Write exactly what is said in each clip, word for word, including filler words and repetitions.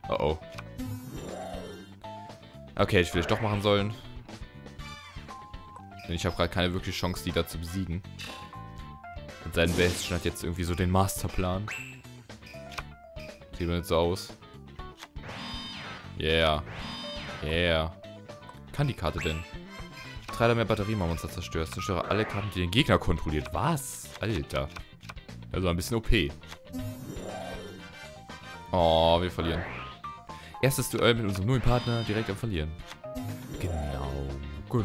Oh oh. Okay, hätte ich vielleicht doch machen sollen. Denn ich habe gerade keine wirkliche Chance, die da zu besiegen. Und sein Bastion hat jetzt irgendwie so den Masterplan. Sieht mir jetzt so aus. Yeah. Yeah. Kann die Karte denn? Drei oder mehr Batteriemonster zerstört. Zerstöre alle Karten, die den Gegner kontrolliert. Was? Alter. Also ein bisschen O P. Oh, wir verlieren. Erstes Duell mit unserem neuen Partner direkt am Verlieren. Genau. Genau.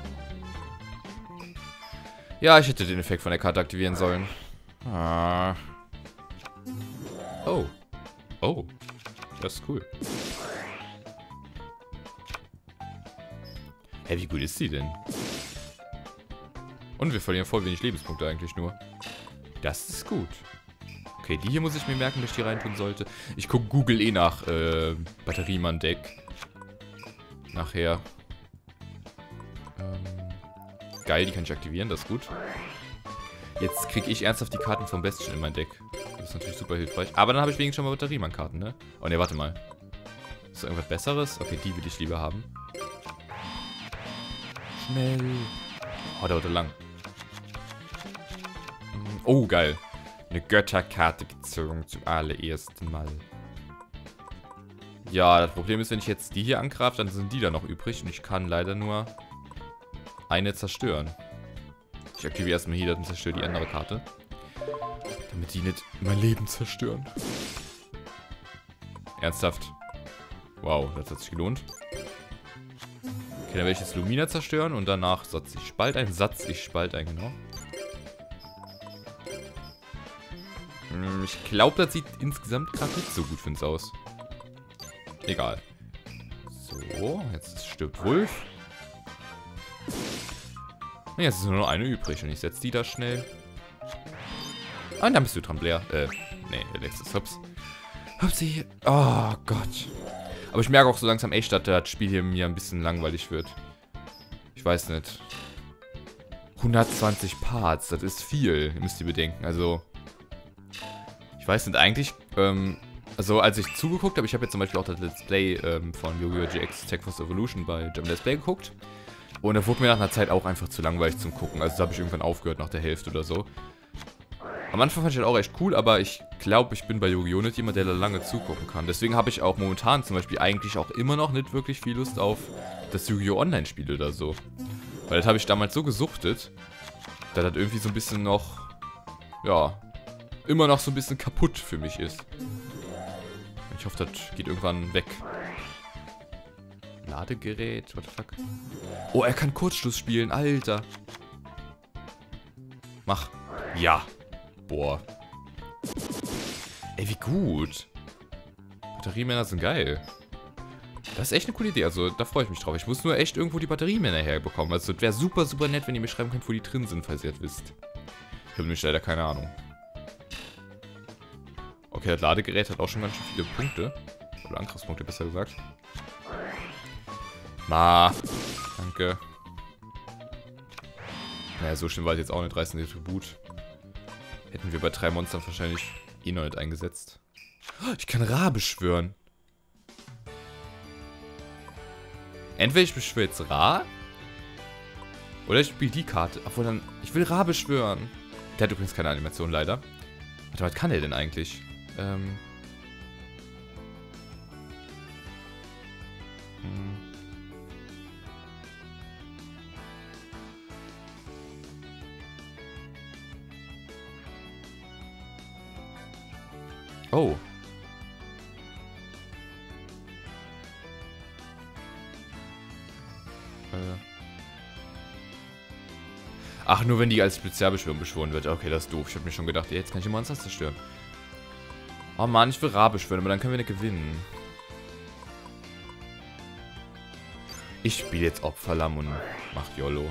Ja, ich hätte den Effekt von der Karte aktivieren sollen. Ah. Oh. Oh. Das ist cool. Hä, wie gut ist sie denn? Und wir verlieren voll wenig Lebenspunkte eigentlich nur. Das ist gut. Okay, die hier muss ich mir merken, dass ich die reintun sollte. Ich gucke Google eh nach äh, Batteriemann-Deck. Nachher. Ähm, geil, die kann ich aktivieren, das ist gut. Jetzt kriege ich ernsthaft die Karten vom Bastion in mein Deck. Das ist natürlich super hilfreich. Aber dann habe ich wenigstens schon mal Batteriemann-Karten, ne? Oh ne, warte mal. Ist da irgendwas Besseres? Okay, die will ich lieber haben. Schnell. Oh, dauert lang. Oh, geil. Eine Götterkarte gezogen zum allerersten Mal. Ja, das Problem ist, wenn ich jetzt die hier angreife, dann sind die da noch übrig. Und ich kann leider nur eine zerstören. Ich aktiviere erstmal hier und zerstöre die andere Karte. Damit die nicht mein Leben zerstören. Ernsthaft. Wow, das hat sich gelohnt. Okay, dann werde ich jetzt Lumina zerstören und danach satz ich Spalt ein. Satz ich Spalt ein, genau. Ich glaube, das sieht insgesamt gerade nicht so gut für uns aus. Egal. So, jetzt stirbt Wolf. Und jetzt ist nur noch eine übrig und ich setze die da schnell. Und dann bist du dran, Blair. Äh, nee, der letzte ist Hops. Hopsi. Oh Gott. Aber ich merke auch so langsam echt, dass das Spiel hier mir ein bisschen langweilig wird. Ich weiß nicht. hundertzwanzig Parts, das ist viel, müsst ihr bedenken. Also, ich weiß nicht, eigentlich, ähm, also als ich zugeguckt habe, ich habe jetzt zum Beispiel auch das Let's Play ähm, von Yu-Gi-Oh! G X Tech Force Evolution bei German Let's Play geguckt. Und da wurde mir nach einer Zeit auch einfach zu langweilig zum Gucken. Also da habe ich irgendwann aufgehört nach der Hälfte oder so. Am Anfang fand ich das auch echt cool, aber ich glaube, ich bin bei Yu-Gi-Oh! Nicht jemand, der da lange zugucken kann. Deswegen habe ich auch momentan zum Beispiel eigentlich auch immer noch nicht wirklich viel Lust auf das Yu-Gi-Oh! Online-Spiel oder so. Weil das habe ich damals so gesuchtet, dass das irgendwie so ein bisschen noch, ja, immer noch so ein bisschen kaputt für mich ist. Ich hoffe, das geht irgendwann weg. Ladegerät, what the fuck? Oh, er kann Kurzschluss spielen, Alter. Mach. Ja. Boah. Ey, wie gut. Batteriemänner sind geil. Das ist echt eine coole Idee, also da freue ich mich drauf. Ich muss nur echt irgendwo die Batteriemänner herbekommen. Also es wäre super, super nett, wenn ihr mir schreiben könnt, wo die drin sind, falls ihr das wisst. Ich habe nämlich leider keine Ahnung. Okay, das Ladegerät hat auch schon ganz schön viele Punkte. Oder Angriffspunkte, besser gesagt. Ma. Danke. Naja, so schlimm war es jetzt auch nicht. dreißig Tribut. Hätten wir bei drei Monstern wahrscheinlich eh noch nicht eingesetzt. Ich kann Ra beschwören. Entweder ich beschwöre jetzt Ra. Oder ich spiele die Karte. Obwohl dann. Ich will Ra beschwören. Der hat übrigens keine Animation leider. Warte, was kann der denn eigentlich? Ähm. Hm. Oh. Äh. Ach, nur wenn die als Spezialbeschwörung beschworen wird. Okay, das ist doof. Ich habe mir schon gedacht, jetzt kann ich die Monster zerstören. Oh Mann, ich will Ra beschwören, aber dann können wir nicht gewinnen. Ich spiele jetzt Opferlamm und mach YOLO.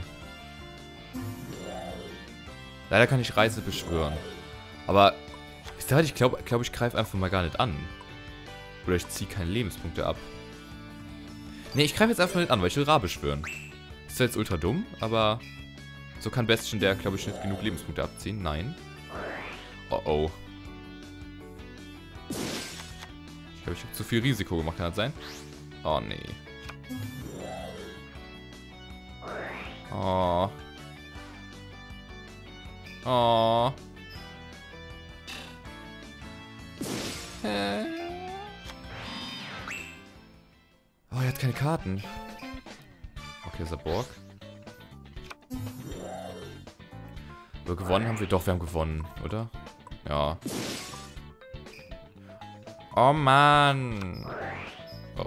Leider kann ich Reise beschwören. Aber ich glaube, glaub, ich greife einfach mal gar nicht an. Oder ich ziehe keine Lebenspunkte ab. Ne, ich greife jetzt einfach nicht an, weil ich will Ra beschwören. Ist zwar jetzt ultra dumm, aber so kann Bastion der, glaube ich, nicht genug Lebenspunkte abziehen. Nein. Oh oh. Ich glaube, ich habe zu viel Risiko gemacht, kann das sein? Oh, nee. Oh. Oh. Hä? Oh, er hat keine Karten. Okay, Saborg. Aber gewonnen haben wir doch, wir haben gewonnen, oder? Ja. Oh Mann. Oh.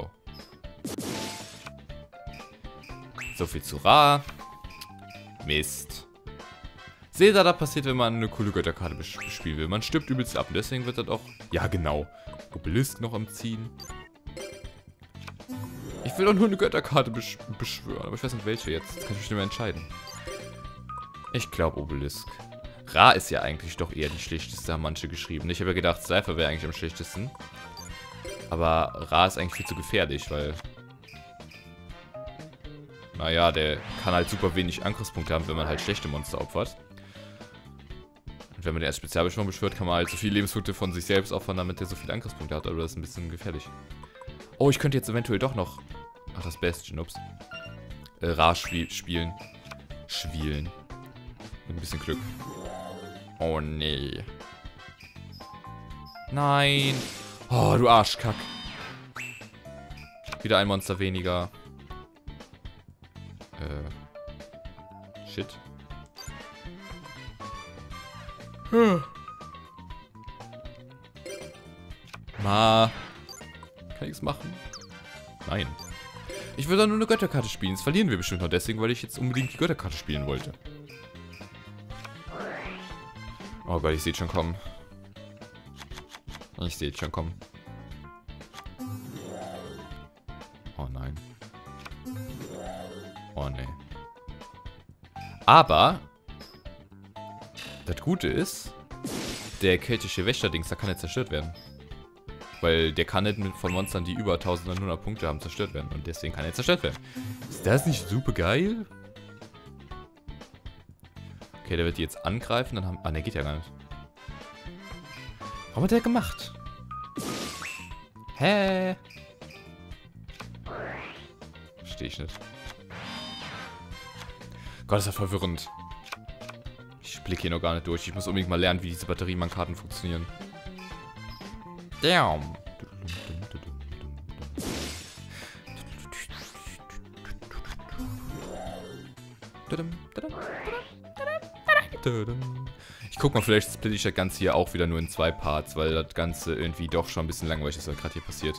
So viel zu rar. Mist. Seht ihr, da passiert, wenn man eine coole Götterkarte bespielen will. Man stirbt übelst ab und deswegen wird das auch... Ja, genau. Obelisk noch am Ziehen. Ich will doch nur eine Götterkarte besch beschwören, aber ich weiß nicht welche jetzt. Jetzt kann ich mich nicht mehr entscheiden. Ich glaube Obelisk. Ra ist ja eigentlich doch eher die schlechteste, haben manche geschrieben. Ich habe ja gedacht, Cypher wäre eigentlich am schlechtesten. Aber Ra ist eigentlich viel zu gefährlich, weil... Naja, der kann halt super wenig Angriffspunkte haben, wenn man halt schlechte Monster opfert. Und wenn man den als Spezialbeschwörung beschwört, kann man halt so viele Lebenspunkte von sich selbst opfern, damit der so viele Angriffspunkte hat. Aber das ist ein bisschen gefährlich. Oh, ich könnte jetzt eventuell doch noch... Ach, das Bastion, ups. Äh, Ra spiel spielen. Spielen. Mit ein bisschen Glück. Oh, nee. Nein. Oh, du Arschkack. Wieder ein Monster weniger. Äh. Shit. Hm. Ma. Kann ich's machen? Nein. Ich will doch nur eine Götterkarte spielen. Das verlieren wir bestimmt noch deswegen, weil ich jetzt unbedingt die Götterkarte spielen wollte. Oh Gott, ich sehe schon kommen. Ich sehe schon kommen. Oh nein. Oh nee. Aber das Gute ist, der keltische Wächter-Dings, da kann er zerstört werden. Weil der kann nicht mit von Monstern, die über eintausendneunhundert Punkte haben, zerstört werden. Und deswegen kann er zerstört werden. Ist das nicht super geil? Okay, der wird die jetzt angreifen, dann haben... Ah, ne, geht ja gar nicht. Warum hat der gemacht? Hä? Verstehe ich nicht. Gott, ist ja verwirrend. Ich blicke hier noch gar nicht durch. Ich muss unbedingt mal lernen, wie diese Batteriemann-Karten funktionieren. Damn. Ich guck mal, vielleicht splitte ich das Ganze hier auch wieder nur in zwei Parts, weil das Ganze irgendwie doch schon ein bisschen langweilig ist, was gerade hier passiert.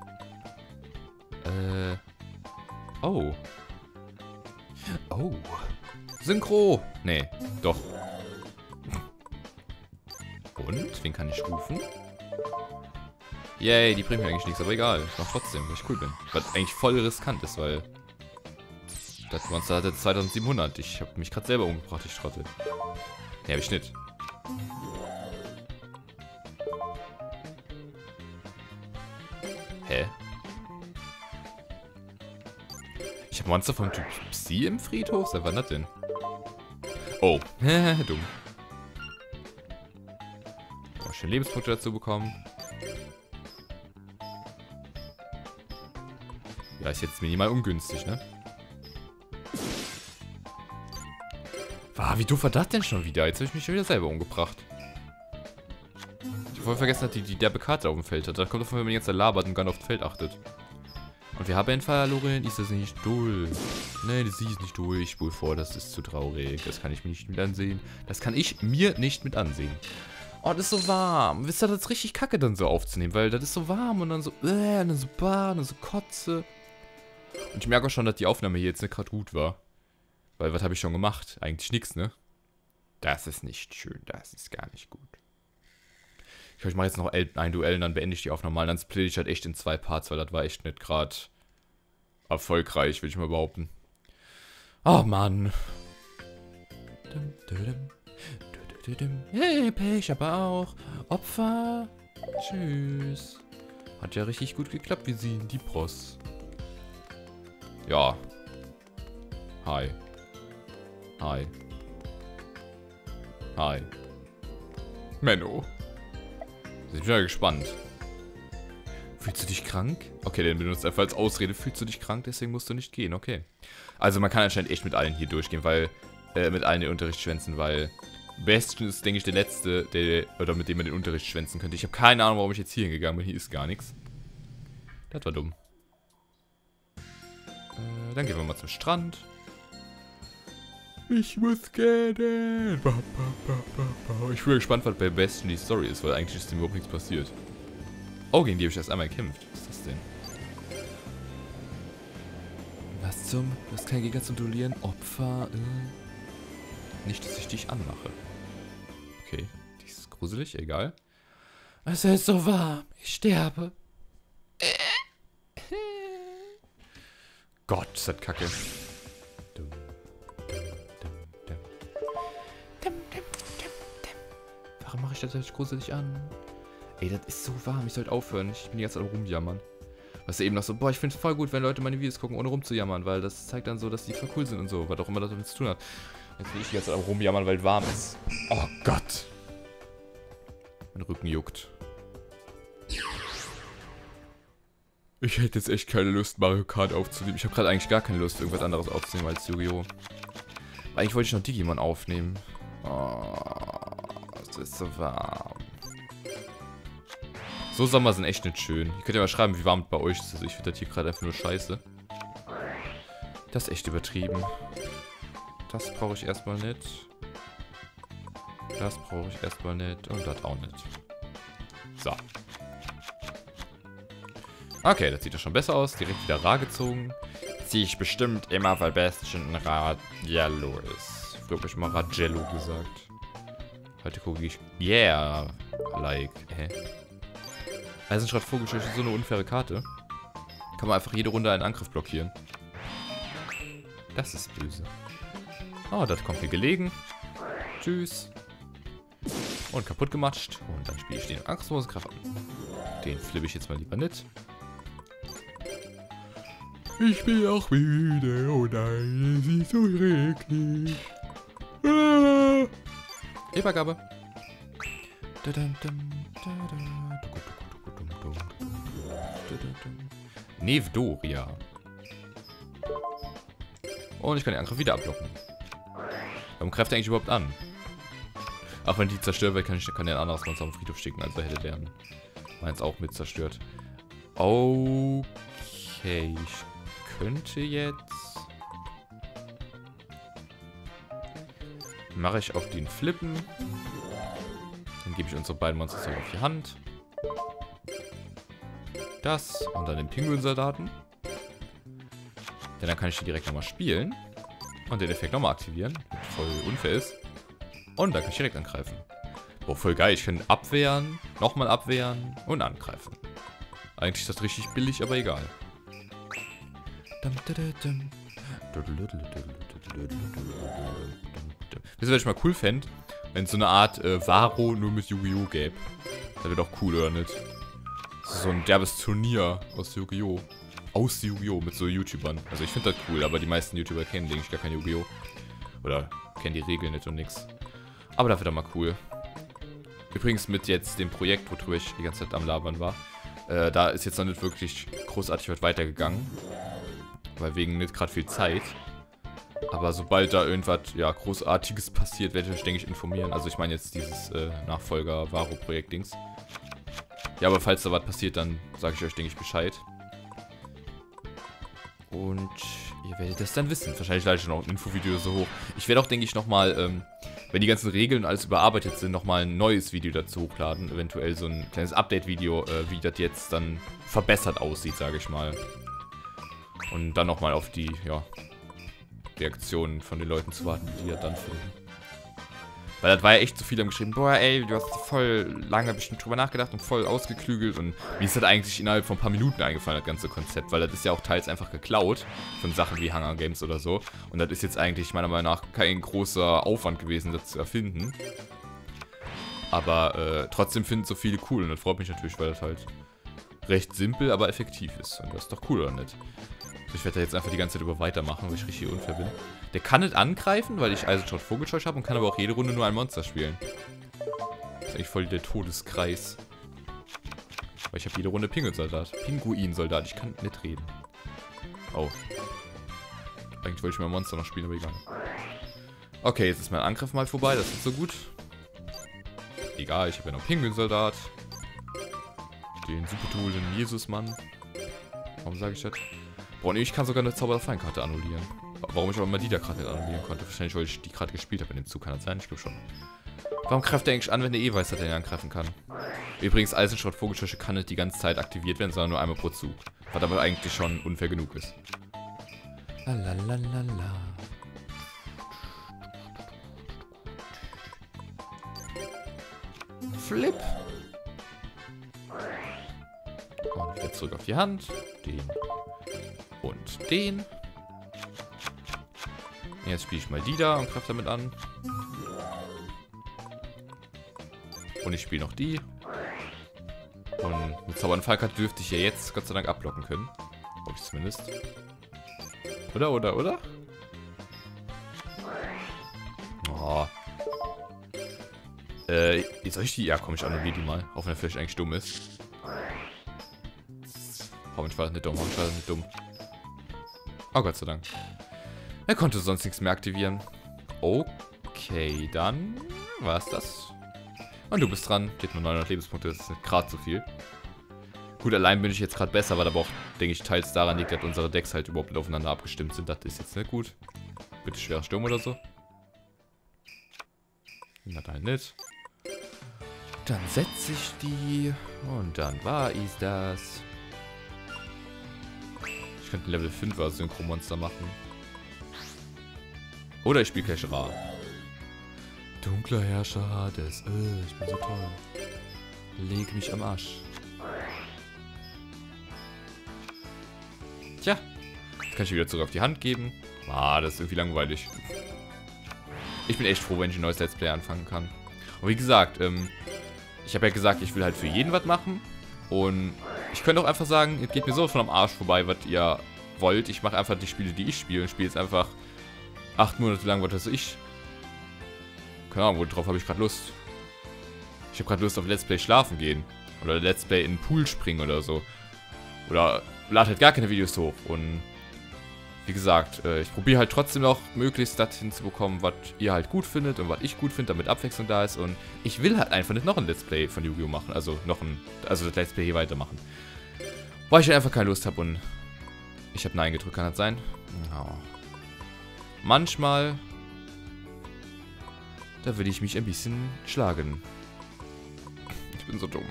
Äh. Oh. Oh. Synchro. Nee, doch. Und? Wen kann ich rufen? Yay, die bringt mir eigentlich nichts, aber egal. Ich mach trotzdem, weil ich cool bin. Was eigentlich voll riskant ist, weil... Das Monster hatte zweitausendsiebenhundert. Ich habe mich gerade selber umgebracht, ich Trottel. Nee, hab ich nicht. Hä? Ich habe Monster vom Typ Psi im Friedhof? Seit wann das denn? Oh, dumm. Oh, schön Lebenspunkte dazu bekommen. Ja, ist jetzt minimal ungünstig, ne? Ah, wie doof war das denn schon wieder? Jetzt habe ich mich schon wieder selber umgebracht. Ich habe voll vergessen, dass die, die derbe Karte auf dem Feld hat. Da kommt davon, wenn man jetzt labert und gar nicht auf das Feld achtet. Und wir haben einen verloren. Ist das nicht durch? Nee, das ist nicht durch. Ich spule vor, das ist zu traurig. Das kann ich mir nicht mit ansehen. Das kann ich mir nicht mit ansehen. Oh, das ist so warm. Wisst ihr, das ist richtig kacke dann so aufzunehmen, weil das ist so warm und dann so, äh, und dann so bar, und dann so Kotze. Und ich merke auch schon, dass die Aufnahme hier jetzt nicht gerade gut war. Weil, was habe ich schon gemacht? Eigentlich nichts, ne? Das ist nicht schön. Das ist gar nicht gut. Ich glaube, ich mache jetzt noch ein Duell und dann beende ich die Aufnahme mal. Dann splitte ich halt echt in zwei Parts, weil das war echt nicht gerade erfolgreich, will ich mal behaupten. Oh, Mann. Hey, Pech, aber auch. Opfer. Tschüss. Hat ja richtig gut geklappt, wie sie die Bros. Ja. Hi. Hi. Hi. Menno. Ich bin ja gespannt. Fühlst du dich krank? Okay, den benutzt einfach als Ausrede. Fühlst du dich krank, deswegen musst du nicht gehen, okay. Also man kann anscheinend echt mit allen hier durchgehen, weil, äh, mit allen den Unterricht schwänzen, weil Bastion ist, denke ich, der Letzte, der, oder mit dem man den Unterricht schwänzen könnte. Ich habe keine Ahnung, warum ich jetzt hier hingegangen bin. Hier ist gar nichts. Das war dumm. Äh, dann gehen wir mal zum Strand. Ich muss gehen. Ich bin gespannt, was bei Bastion die Story ist, weil eigentlich ist dem überhaupt nichts passiert. Oh, gegen die habe ich erst einmal gekämpft. Was ist das denn? Was zum? Du hast keinen Gegner zum Duellieren. Opfer. Äh. Nicht, dass ich dich anmache. Okay, die ist gruselig, egal. Es ist so warm. Ich sterbe. Gott, ist das kacke. Warum mache ich das jetzt gruselig an? Ey, das ist so warm. Ich sollte aufhören. Ich bin die ganze Zeit am rumjammern. Weißt du, eben noch so, boah, ich finde es voll gut, wenn Leute meine Videos gucken, ohne rumzujammern, weil das zeigt dann so, dass die voll cool sind und so, was auch immer das damit zu tun hat. Jetzt bin ich die ganze Zeit am rumjammern, weil es warm ist. Oh Gott. Mein Rücken juckt. Ich hätte jetzt echt keine Lust, Mario Kart aufzunehmen. Ich habe gerade eigentlich gar keine Lust, irgendwas anderes aufzunehmen als Yu-Gi-Oh! Eigentlich wollte ich noch Digimon aufnehmen. Oh, es ist so warm. So Sommer sind echt nicht schön. Ihr könnt ja mal schreiben, wie warm es bei euch ist. Also ich finde das hier gerade einfach nur scheiße. Das ist echt übertrieben. Das brauche ich erstmal nicht. Das brauche ich erstmal nicht. Und das auch nicht. So. Okay, das sieht doch schon besser aus. Direkt wieder Ra gezogen. Ziehe ich bestimmt immer, weil Bastion ein Rajello ist. Früher habe ich mal Rajello gesagt. Heute gucke ich Yeah, like. Hä? Eisenschrott Vogelscheuche ist so eine unfaire Karte. Kann man einfach jede Runde einen Angriff blockieren. Das ist böse. Oh, das kommt mir gelegen. Tschüss. Und kaputt gematscht. Und dann spiele ich den angstlosen Kraft an. Den flippe ich jetzt mal lieber nicht. Ich bin auch müde. Oh nein, es ist so schrecklich. Ah. Übergabe. Nevdoria. Und ich kann den Angriff wieder abblocken. Warum greift er eigentlich überhaupt an? Ach, wenn die zerstört wird, kann ich kann der ein anderes Monster auf den Friedhof schicken, also hätte der meins auch mit zerstört. Okay, ich könnte jetzt... Mache ich auf den Flippen. Dann gebe ich unsere beiden Monster auf die Hand. Das und dann den Pinguin-Soldaten. Denn dann kann ich die direkt nochmal spielen. Und den Effekt nochmal aktivieren. Voll unfair ist. Und dann kann ich direkt angreifen. Boah, voll geil. Ich kann abwehren, nochmal abwehren und angreifen. Eigentlich ist das richtig billig, aber egal. Wisst ihr, was ich mal cool fände? Wenn es so eine Art äh, Varo nur mit Yu-Gi-Oh! Gäbe. Das wäre doch cool, oder nicht? So ein derbes Turnier aus Yu-Gi-Oh! Aus Yu-Gi-Oh! Mit so YouTubern. Also ich finde das cool, aber die meisten YouTuber kennen, denke ich, gar kein Yu-Gi-Oh! Oder kennen die Regeln nicht und nix. Aber das wird doch mal cool. Übrigens mit jetzt dem Projekt, worüber ich die ganze Zeit am Labern war. Äh, da ist jetzt noch nicht wirklich großartig was weitergegangen. Weil wegen nicht gerade viel Zeit. Aber sobald da irgendwas ja, Großartiges passiert, werde ich euch, denke ich, informieren. Also ich meine jetzt dieses äh, Nachfolger-Varo-Projekt-Dings. Ja, aber falls da was passiert, dann sage ich euch, denke ich, Bescheid. Und ihr werdet das dann wissen. Wahrscheinlich lade ich noch ein Infovideo so hoch. Ich werde auch, denke ich, nochmal, ähm, wenn die ganzen Regeln alles überarbeitet sind, nochmal ein neues Video dazu hochladen. Eventuell so ein kleines Update-Video, äh, wie das jetzt dann verbessert aussieht, sage ich mal. Und dann nochmal auf die, ja, Reaktionen von den Leuten zu warten, die das dann finden. Weil das war ja echt so viele haben geschrieben, boah ey, du hast voll lange bestimmt drüber nachgedacht und voll ausgeklügelt und mir ist das eigentlich innerhalb von ein paar Minuten eingefallen, das ganze Konzept, weil das ist ja auch teils einfach geklaut von Sachen wie Hunger Games oder so und das ist jetzt eigentlich meiner Meinung nach kein großer Aufwand gewesen, das zu erfinden. Aber äh, trotzdem finden so viele cool und das freut mich natürlich, weil das halt recht simpel, aber effektiv ist und das ist doch cool, oder nicht? Ich werde da jetzt einfach die ganze Zeit über weitermachen, weil ich richtig unfair bin. Der kann nicht angreifen, weil ich Eisenschrott Vogelscheuche habe und kann aber auch jede Runde nur ein Monster spielen. Das ist eigentlich voll der Todeskreis. Weil ich habe jede Runde Pinguinsoldat. Pinguinsoldat. Ich kann nicht reden. Oh. Eigentlich wollte ich mal Monster noch spielen, aber egal. Okay, jetzt ist mein Angriff mal vorbei. Das ist so gut. Egal, ich habe ja noch Pinguinsoldat. Den Supertool, den Jesusmann. Warum sage ich das? Boah, nee, ich kann sogar eine Zauberfeinkarte annullieren. Warum ich aber mal die da gerade nicht annullieren konnte. Wahrscheinlich, weil ich die gerade gespielt habe in dem Zug. Kann das sein? Ich glaube schon. Warum greift der eigentlich an, wenn der eh weiß, dass er den angreifen kann? Übrigens, Eisenschrott Vogelscheuche kann nicht die ganze Zeit aktiviert werden, sondern nur einmal pro Zug. Was aber eigentlich schon unfair genug ist. Lalalala. Flip. Und wieder zurück auf die Hand. Den. Und den. Jetzt spiele ich mal die da und greife damit an. Und ich spiele noch die. Und mit Zaubernfallkarte dürfte ich ja jetzt Gott sei Dank abblocken können. Hoffe ich zumindest. Oder, oder, oder? Oh. Äh, soll ich die? Ja, komm, ich annulliere die mal. Auch wenn er vielleicht eigentlich dumm ist. Hoffentlich war das nicht dumm, hoffentlich war das nicht dumm. Oh, Gott sei Dank. Er konnte sonst nichts mehr aktivieren. Okay, dann war's das. Und du bist dran. Die hat nur neunhundert Lebenspunkte, das ist nicht gerade so viel. Gut, allein bin ich jetzt gerade besser, weil aber auch, denke ich, teils daran liegt, dass unsere Decks halt überhaupt nicht aufeinander abgestimmt sind. Das ist jetzt nicht gut. Bitte schwerer Sturm oder so. Na dann nicht. Dann setze ich die. Und dann war ich das. Ich könnte ein Level fünfer Synchromonster machen. Oder ich spiele gleich Ra. Dunkler Herrscher Hades. Äh, ich bin so toll. Leg mich am Arsch. Tja. Jetzt kann ich wieder zurück auf die Hand geben. Ah, das ist irgendwie langweilig. Ich bin echt froh, wenn ich ein neues Let's Play anfangen kann. Und wie gesagt, ähm, ich habe ja gesagt, ich will halt für jeden was machen. Und ich könnte auch einfach sagen, es geht mir so von am Arsch vorbei, was ihr wollt. Ich mache einfach die Spiele, die ich spiele. Und spiele jetzt einfach acht Monate lang, was weiß ich. Keine Ahnung, worauf habe ich gerade Lust. Ich habe gerade Lust auf Let's Play schlafen gehen. Oder Let's Play in den Pool springen oder so. Oder lade halt gar keine Videos hoch. Und wie gesagt, äh, ich probiere halt trotzdem noch möglichst das hinzubekommen, was ihr halt gut findet und was ich gut finde, damit Abwechslung da ist. Und ich will halt einfach nicht noch ein Let's Play von Yu-Gi-Oh! Machen. Also noch ein, also das Let's Play hier weitermachen. Weil ich halt einfach keine Lust habe und ich habe Nein gedrückt, kann das sein? Oh. Manchmal, da will ich mich ein bisschen schlagen. Ich bin so dumm.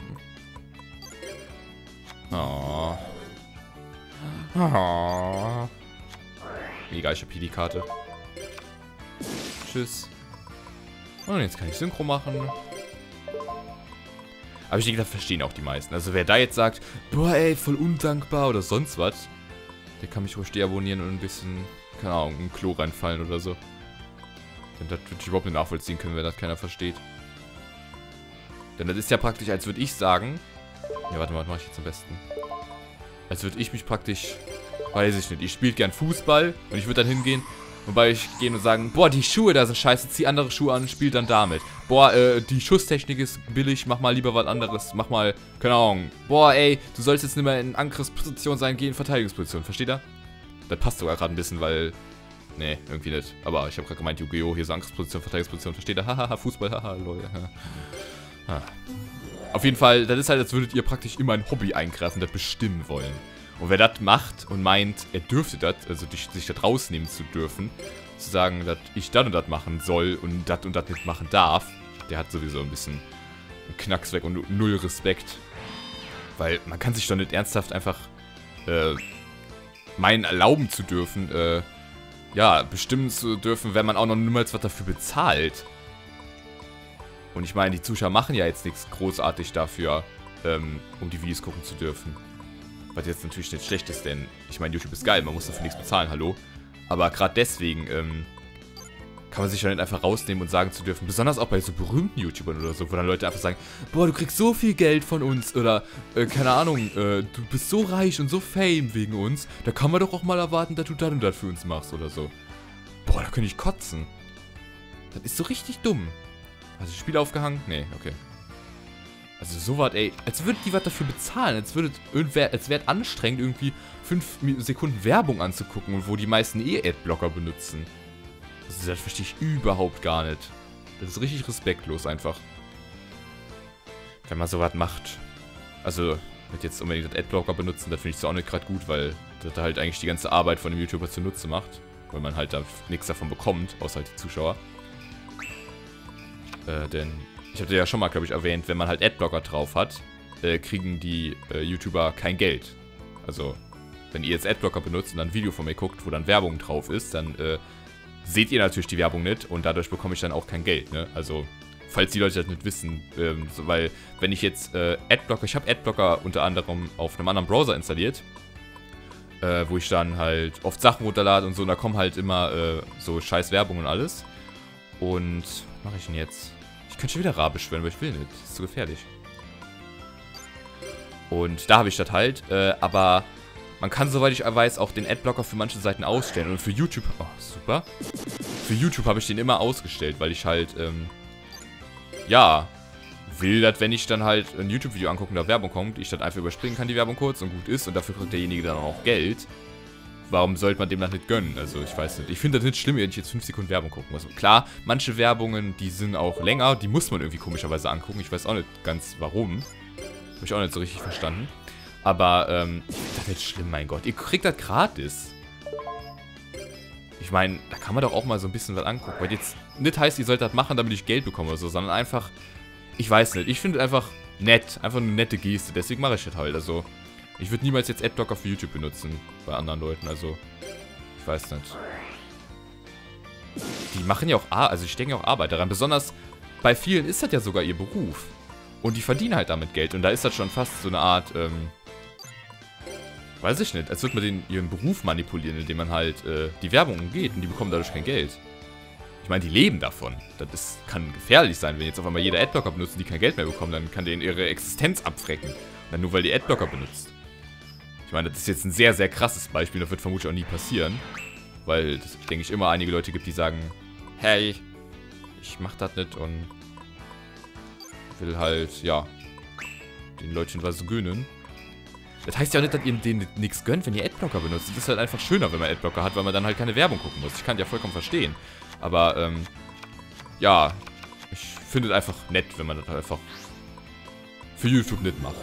Oh. Oh. Mega, ich hab hier die Karte. Tschüss. Und jetzt kann ich Synchro machen. Aber ich denke, das verstehen auch die meisten. Also wer da jetzt sagt, boah ey, voll undankbar oder sonst was, der kann mich ruhig deabonnieren und ein bisschen, keine Ahnung, in ein Klo reinfallen oder so. Denn das würde ich überhaupt nicht nachvollziehen können, wenn das keiner versteht. Denn das ist ja praktisch, als würde ich sagen... Ja, warte mal, was mache ich jetzt am besten? Als würde ich mich praktisch... Weiß ich nicht, ich spiele gern Fußball und ich würde dann hingehen, wobei ich gehen und sagen, boah, die Schuhe da sind scheiße, zieh andere Schuhe an und spiel dann damit. Boah, äh, die Schusstechnik ist billig, mach mal lieber was anderes, mach mal, keine Ahnung. Boah, ey, du sollst jetzt nicht mehr in Angriffsposition sein, geh in Verteidigungsposition, versteht ihr? Das passt sogar gerade ein bisschen, weil... Nee, irgendwie nicht. Aber ich habe gerade gemeint, Yu-Gi-Oh! Hier so Angriffsposition, Verteidigungsposition, versteht ihr? Hahaha, Fußball, haha, lol. Ha. Auf jeden Fall, das ist halt, als würdet ihr praktisch immer ein Hobby eingreifen, das bestimmen wollen. Und wer das macht und meint, er dürfte das, also sich das rausnehmen zu dürfen, zu sagen, dass ich das und das machen soll und das und das nicht machen darf, der hat sowieso ein bisschen einen Knacks weg und null Respekt. Weil man kann sich doch nicht ernsthaft einfach äh, meinen erlauben zu dürfen, äh, ja, bestimmen zu dürfen, wenn man auch noch niemals was dafür bezahlt. Und ich meine, die Zuschauer machen ja jetzt nichts großartig dafür, ähm, um die Videos gucken zu dürfen. Was jetzt natürlich nicht schlecht ist, denn ich meine, YouTube ist geil, man muss dafür nichts bezahlen, hallo. Aber gerade deswegen ähm, kann man sich ja nicht einfach rausnehmen und sagen zu dürfen, besonders auch bei so berühmten YouTubern oder so, wo dann Leute einfach sagen, boah, du kriegst so viel Geld von uns oder, äh, keine Ahnung, äh, du bist so reich und so fame wegen uns, da kann man doch auch mal erwarten, dass du das und das für uns machst oder so. Boah, da könnte ich kotzen. Das ist so richtig dumm. Hast du das Spiel aufgehangen? Nee, okay. Also sowas, ey, als würdet die was dafür bezahlen, als würdet irgendwer, als wäre es anstrengend, irgendwie fünf Sekunden Werbung anzugucken, wo die meisten eh Adblocker benutzen. Also das verstehe ich überhaupt gar nicht. Das ist richtig respektlos einfach. Wenn man sowas macht. Also, mit jetzt unbedingt das Adblocker benutzen, das finde ich so auch nicht gerade gut, weil das halt eigentlich die ganze Arbeit von dem YouTuber zunutze macht. Weil man halt da nichts davon bekommt, außer halt die Zuschauer. Äh, denn... Ich hatte ja schon mal, glaube ich, erwähnt, wenn man halt Adblocker drauf hat, äh, kriegen die äh, YouTuber kein Geld. Also, wenn ihr jetzt Adblocker benutzt und dann ein Video von mir guckt, wo dann Werbung drauf ist, dann äh, seht ihr natürlich die Werbung nicht und dadurch bekomme ich dann auch kein Geld, ne? Also, falls die Leute das nicht wissen, ähm, so, weil, wenn ich jetzt äh, Adblocker, ich habe Adblocker unter anderem auf einem anderen Browser installiert, äh, wo ich dann halt oft Sachen runterlade und so, und da kommen halt immer äh, so scheiß Werbung und alles. Und, was mache ich denn jetzt? Ich könnte schon wieder Rabisch werden, aber ich will nicht. Das ist zu gefährlich. Und da habe ich das halt. Äh, aber man kann, soweit ich weiß, auch den Adblocker für manche Seiten ausstellen. Und für YouTube... Oh, super. Für YouTube habe ich den immer ausgestellt, weil ich halt, ähm... ja... will, dass wenn ich dann halt ein YouTube-Video angucke und da Werbung kommt, ich das einfach überspringen kann, die Werbung kurz und gut ist. Und dafür kriegt derjenige dann auch Geld. Warum sollte man dem das nicht gönnen? Also, ich weiß nicht. Ich finde das nicht schlimm, wenn ich jetzt fünf Sekunden Werbung gucken muss. Klar, manche Werbungen, die sind auch länger. Die muss man irgendwie komischerweise angucken. Ich weiß auch nicht ganz, warum. Habe ich auch nicht so richtig verstanden. Aber, ähm, ich finde das nicht schlimm, mein Gott. Ihr kriegt das gratis. Ich meine, da kann man doch auch mal so ein bisschen was angucken. Weil jetzt nicht heißt, ihr sollt das machen, damit ich Geld bekomme oder so, sondern einfach, ich weiß nicht. Ich finde einfach nett. Einfach eine nette Geste. Deswegen mache ich das halt. Also... Ich würde niemals jetzt Adblocker für YouTube benutzen, bei anderen Leuten, also, ich weiß nicht. Die machen ja auch, Ar also die stecken ja auch Arbeit daran, besonders bei vielen ist das ja sogar ihr Beruf. Und die verdienen halt damit Geld und da ist das schon fast so eine Art, ähm, weiß ich nicht, als würde man den, ihren Beruf manipulieren, indem man halt äh, die Werbung umgeht und die bekommen dadurch kein Geld. Ich meine, die leben davon. Das ist, kann gefährlich sein, wenn jetzt auf einmal jeder Adblocker benutzt und die kein Geld mehr bekommen, dann kann denen ihre Existenz abfrecken. Dann nur, weil die Adblocker benutzt. Ich meine, das ist jetzt ein sehr, sehr krasses Beispiel, das wird vermutlich auch nie passieren. Weil es, denke ich, immer einige Leute gibt, die sagen, hey, ich mach das nicht und will halt, ja, den Leuten was gönnen. Das heißt ja auch nicht, dass ihr denen nichts gönnt, wenn ihr Adblocker benutzt. Das ist halt einfach schöner, wenn man Adblocker hat, weil man dann halt keine Werbung gucken muss. Ich kann das ja vollkommen verstehen. Aber, ähm, ja, ich finde es einfach nett, wenn man das halt einfach für YouTube nicht macht.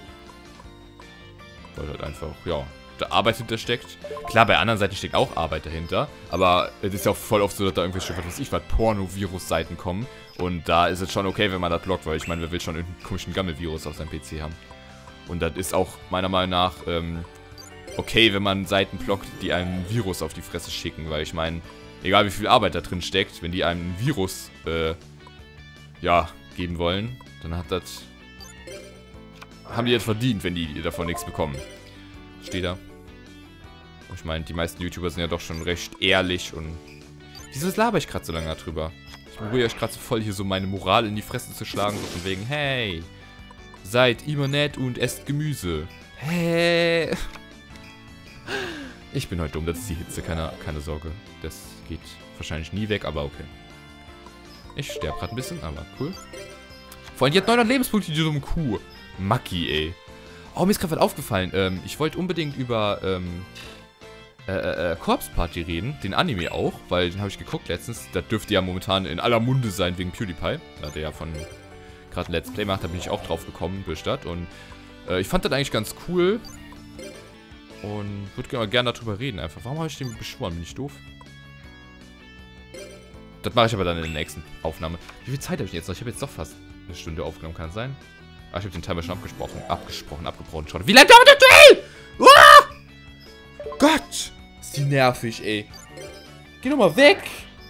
Weil halt einfach, ja, da Arbeit hintersteckt. Klar, bei anderen Seiten steckt auch Arbeit dahinter. Aber es ist ja auch voll oft so, dass da irgendwelche, was weiß ich, was Porno-Virus-Seiten kommen. Und da ist es schon okay, wenn man das blockt, weil ich meine, wer will schon irgendeinen komischen Gammel-Virus auf seinem P C haben. Und das ist auch meiner Meinung nach ähm, okay, wenn man Seiten blockt, die einem ein Virus auf die Fresse schicken. Weil ich meine, egal wie viel Arbeit da drin steckt, wenn die einem ein Virus, äh, ja, geben wollen, dann hat das... haben die jetzt verdient, wenn die davon nichts bekommen. Steht da. Ich meine, die meisten YouTuber sind ja doch schon recht ehrlich und... Wieso laber ich gerade so lange darüber? Ich probiere euch gerade so voll hier so meine Moral in die Fresse zu schlagen, so von wegen, hey, seid immer nett und esst Gemüse. Hey. Ich bin heute dumm, das ist die Hitze, keine, keine Sorge. Das geht wahrscheinlich nie weg, aber okay. Ich sterbe gerade ein bisschen, aber cool. Vor allem, die hat neunhundert Lebenspunkte, die dumme Kuh. Maki, ey. Oh, mir ist gerade was aufgefallen. Ähm, ich wollte unbedingt über, ähm, äh, äh, Corpse Party reden. Den Anime auch, weil den habe ich geguckt letztens. Das dürfte ja momentan in aller Munde sein wegen PewDiePie. Da der ja von gerade ein Let's Play macht, da bin ich auch drauf gekommen durch das. Und äh, ich fand das eigentlich ganz cool. Und würde gerne darüber reden einfach. Warum habe ich den beschworen? Bin ich doof? Das mache ich aber dann in der nächsten Aufnahme. Wie viel Zeit habe ich jetzt noch? Ich habe jetzt doch fast eine Stunde aufgenommen, kann es sein? Ah, ich habe den Timer schon abgesprochen. Abgesprochen, abgebrochen. Schau, wie lange dauert das Duell? Ah! Gott! Ist die nervig, ey. Geh doch mal weg!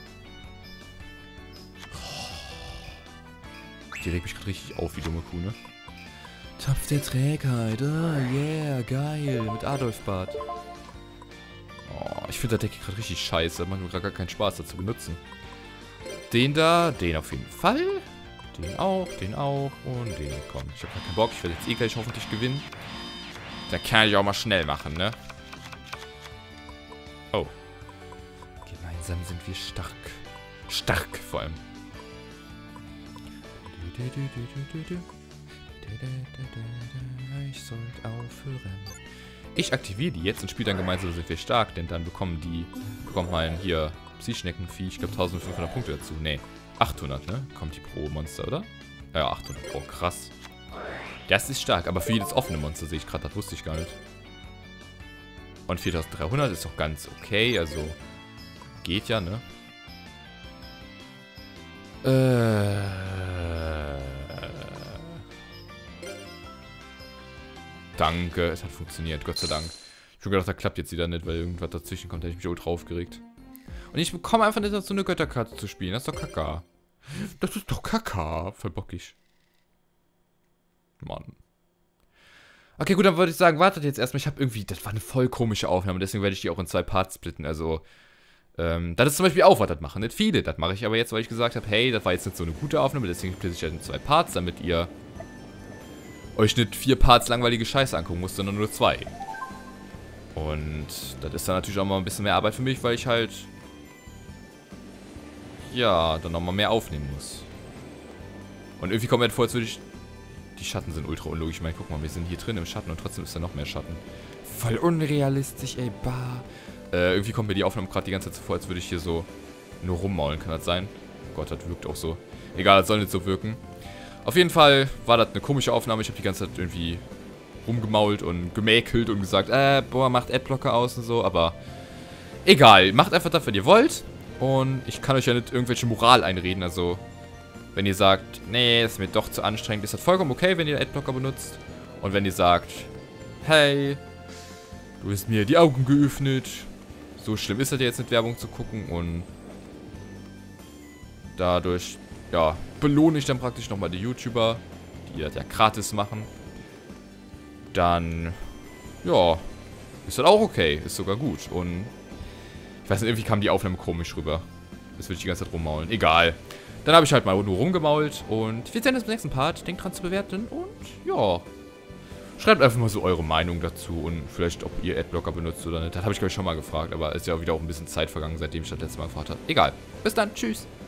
Die regt mich gerade richtig auf, wie dumme Kuh, ne? Topf der Trägheit. Oh, yeah, geil. Mit Adolf-Bart. Oh, ich finde der Deck gerade richtig scheiße. Macht mir gerade gar keinen Spaß, das zu benutzen. Den da, den auf jeden Fall. Den auch, den auch und den. Komm, ich habe keinen Bock. Ich werde jetzt eh gleich hoffentlich gewinnen. Da kann ich auch mal schnell machen, ne? Oh. Gemeinsam sind wir stark. Stark vor allem. Ich sollte aufhören. Ich aktiviere die jetzt und spiele dann gemeinsam, sind wir stark, denn dann bekommen die, bekommt man hier Psy-Schneckenvieh, ich glaube eintausendfünfhundert Punkte dazu. Ne, achthundert, ne? Kommt die pro Monster, oder? Ja, achthundert. Oh, krass. Das ist stark, aber für jedes offene Monster sehe ich gerade, das wusste ich gar nicht. Und viertausenddreihundert ist doch ganz okay, also geht ja, ne? Äh... Danke, es hat funktioniert, Gott sei Dank. Ich hab schon gedacht, das klappt jetzt wieder nicht, weil irgendwas dazwischen kommt, da hätte ich mich ultra aufgeregt. Und ich bekomme einfach nicht dazu, eine Götterkarte zu spielen, das ist doch Kaka. Das ist doch Kaka, voll bockig. Mann. Okay, gut, dann würde ich sagen, wartet jetzt erstmal. Ich habe irgendwie, das war eine voll komische Aufnahme, deswegen werde ich die auch in zwei Parts splitten. Also, ähm, das ist zum Beispiel auch, was das machen. Nicht viele, das mache ich aber jetzt, weil ich gesagt habe, hey, das war jetzt nicht so eine gute Aufnahme, deswegen splitte ich das in zwei Parts, damit ihr euch nicht vier Parts langweilige Scheiße angucken müsst, sondern nur zwei. Und das ist dann natürlich auch mal ein bisschen mehr Arbeit für mich, weil ich halt, ja, dann nochmal mehr aufnehmen muss. Und irgendwie kommt mir halt vor, als würde ich... Die Schatten sind ultra unlogisch. Ich meine, guck mal, wir sind hier drin im Schatten und trotzdem ist da noch mehr Schatten. Voll unrealistisch, ey, bah. Äh, irgendwie kommt mir die Aufnahme gerade die ganze Zeit so vor, als würde ich hier so nur rummaulen. Kann das sein? Oh Gott, das wirkt auch so. Egal, das soll nicht so wirken. Auf jeden Fall war das eine komische Aufnahme. Ich habe die ganze Zeit irgendwie rumgemault und gemäkelt und gesagt, äh, boah, macht Adblocker aus und so. Aber egal, macht einfach das, was ihr wollt. Und ich kann euch ja nicht irgendwelche Moral einreden, also... Wenn ihr sagt, nee, ist mir doch zu anstrengend, ist das vollkommen okay, wenn ihr Adblocker benutzt. Und wenn ihr sagt, hey, du hast mir die Augen geöffnet, so schlimm ist das ja jetzt nicht, Werbung zu gucken. Und dadurch, ja, belohne ich dann praktisch nochmal die YouTuber, die das ja gratis machen. Dann, ja, ist das auch okay, ist sogar gut. Und ich weiß nicht, irgendwie kam die Aufnahme komisch rüber. Das will ich die ganze Zeit rummaulen. Egal. Dann habe ich halt mal nur rumgemault und wir sehen uns im nächsten Part. Denkt dran zu bewerten und ja. Schreibt einfach mal so eure Meinung dazu und vielleicht, ob ihr Adblocker benutzt oder nicht. Das habe ich, glaube ich, schon mal gefragt, aber ist ja auch wieder auch ein bisschen Zeit vergangen, seitdem ich das letzte Mal gefragt habe. Egal. Bis dann. Tschüss.